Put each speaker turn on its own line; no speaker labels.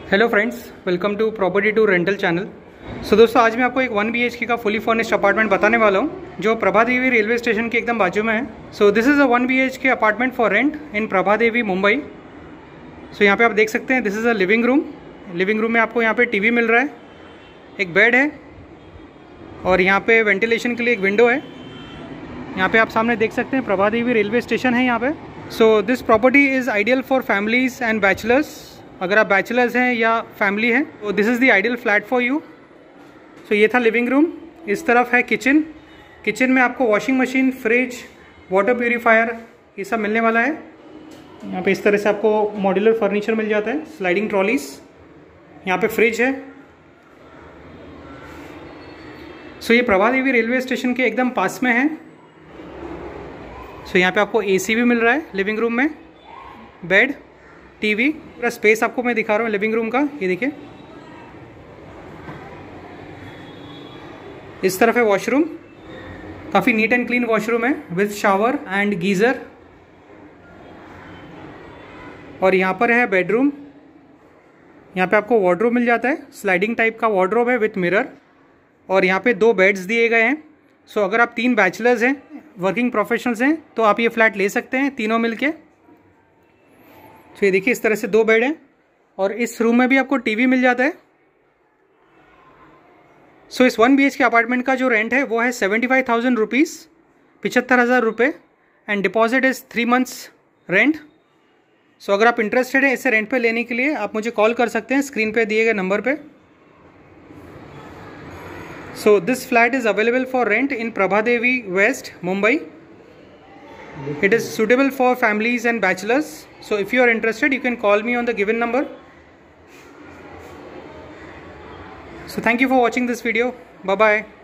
Hello friends, welcome to property to rental channel. So दोस्तों, आज मैं आपको एक 1 BHK का फुली फर्निश्ड अपार्टमेंट बताने वाला हूँ जो प्रभादेवी रेलवे स्टेशन के एकदम बाजू में है। So this is a 1 BHK apartment for rent in Prabhadevi, Mumbai. So यहाँ पे आप देख सकते हैं, this is a living room. Living room में आपको यहाँ पे टीवी मिल रहा है, एक बेड है और यहाँ पे वेंटिलेशन के लिए एक विंडो है। यहाँ पे आप सामने देख सकते हैं प्रभादेवी रेलवे स्टेशन है यहाँ पे। So this property is ideal for families and bachelors. अगर आप बैचलर्स हैं या फैमिली हैं तो this is the ideal flat for you. So ये था लिविंग रूम। इस तरफ है किचन। किचन में आपको washing machine, fridge, water purifier ये सब मिलने वाला है। यहाँ पे इस तरह से आपको मॉड्यूलर फर्नीचर मिल जाता है, स्लाइडिंग ट्रॉलीज। यहाँ पे फ्रिज है। सो ये प्रभादेवी रेलवे स्टेशन के एकदम पास में है। सो यहाँ पे आपको AC भी मिल रहा है लिविंग रूम में, बेड, टीवी, पूरा स्पेस आपको मैं दिखा रहा हूँ लिविंग रूम का। ये देखिए, इस तरफ है वॉशरूम। काफ़ी नीट एंड क्लीन वॉशरूम है विद शावर एंड गीज़र। और यहाँ पर है बेडरूम। यहाँ पे आपको वार्डरोब मिल जाता है, स्लाइडिंग टाइप का वार्डरोब है विथ मिरर। और यहाँ पे 2 बेड्स दिए गए हैं। सो अगर आप 3 बैचलर्स हैं, वर्किंग प्रोफेशनल्स हैं, तो आप ये फ्लैट ले सकते हैं तीनों मिलके। तो ये देखिए, इस तरह से 2 बेड हैं और इस रूम में भी आपको टीवी मिल जाता है। सो इस 1 BHK अपार्टमेंट का जो रेंट है वो है 75,000 रुपीज़, 75,000 रुपये। And deposit is 3 months rent. So अगर आप इंटरेस्टेड हैं इसे रेंट पे लेने के लिए, आप मुझे कॉल कर सकते हैं स्क्रीन पे दिए गए नंबर पे। So this flat is available for rent in Prabhadevi west, Mumbai. It is suitable for families and bachelors. So if you are interested, you can call me on the given number. So thank you for watching this video. Bye bye.